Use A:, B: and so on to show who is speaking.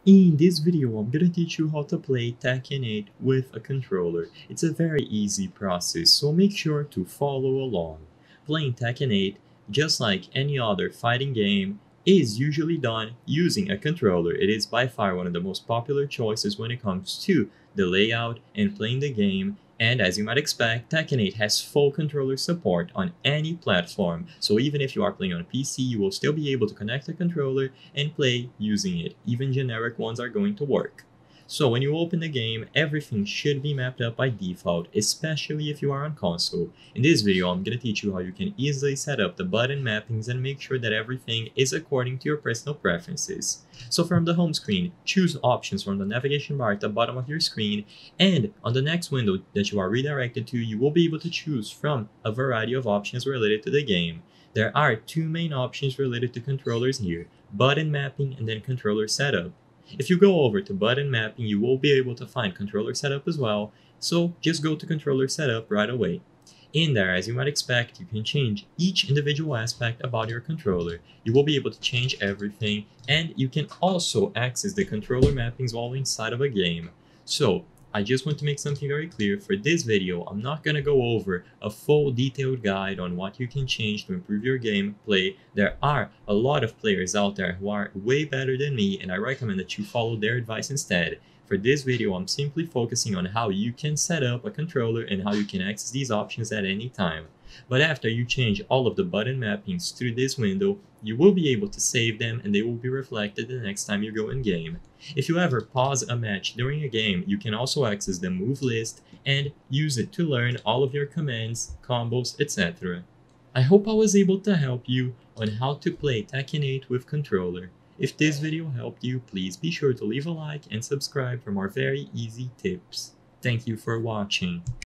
A: In this video, I'm gonna teach you how to play Tekken 8 with a controller. It's a very easy process, so make sure to follow along. Playing Tekken 8, just like any other fighting game, is usually done using a controller. It is by far one of the most popular choices when it comes to the layout and playing the game, and as you might expect, Tekken 8 has full controller support on any platform, so even if you are playing on a PC, you will still be able to connect a controller and play using it. Even generic ones are going to work. So when you open the game, everything should be mapped up by default, especially if you are on console. In this video, I'm going to teach you how you can easily set up the button mappings and make sure that everything is according to your personal preferences. So from the home screen, choose options from the navigation bar at the bottom of your screen, and on the next window that you are redirected to, you will be able to choose from a variety of options related to the game. There are two main options related to controllers here: button mapping and then controller setup. If you go over to button mapping, you will be able to find controller setup as well, so just go to controller setup right away. In there, as you might expect, you can change each individual aspect about your controller. You will be able to change everything, and you can also access the controller mappings while inside of a game. So, I just want to make something very clear. For this video, I'm not going to go over a full detailed guide on what you can change to improve your gameplay. There are a lot of players out there who are way better than me, and I recommend that you follow their advice instead. For this video, I'm simply focusing on how you can set up a controller and how you can access these options at any time. But after you change all of the button mappings through this window, you will be able to save them and they will be reflected the next time you go in game. If you ever pause a match during a game, you can also access the move list and use it to learn all of your commands, combos, etc. I hope I was able to help you on how to play Tekken 8 with controller. If this video helped you, please be sure to leave a like and subscribe for more very easy tips. Thank you for watching.